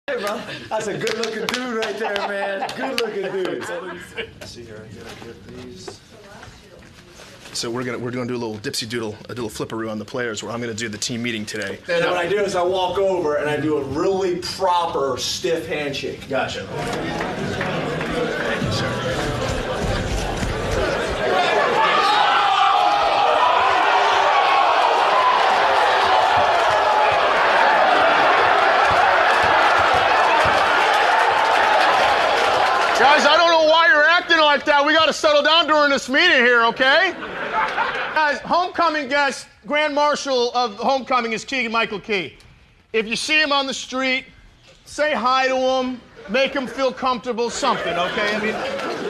Hey, bro, that's a good-looking dude right there, man. Good-looking dude. Let's see here, I gotta get these. So we're gonna do a little dipsy doodle, a little flipperoo on the players. Where I'm gonna do the team meeting today. And what I do is I walk over and I do a really proper stiff handshake. Gotcha. Thank you, sir. Guys, I don't know why you're acting like that. We got to settle down during this meeting here, okay? Guys, homecoming guest, Grand Marshal of homecoming is Keegan Michael Key. If you see him on the street, say hi to him, make him feel comfortable, something, okay? I mean,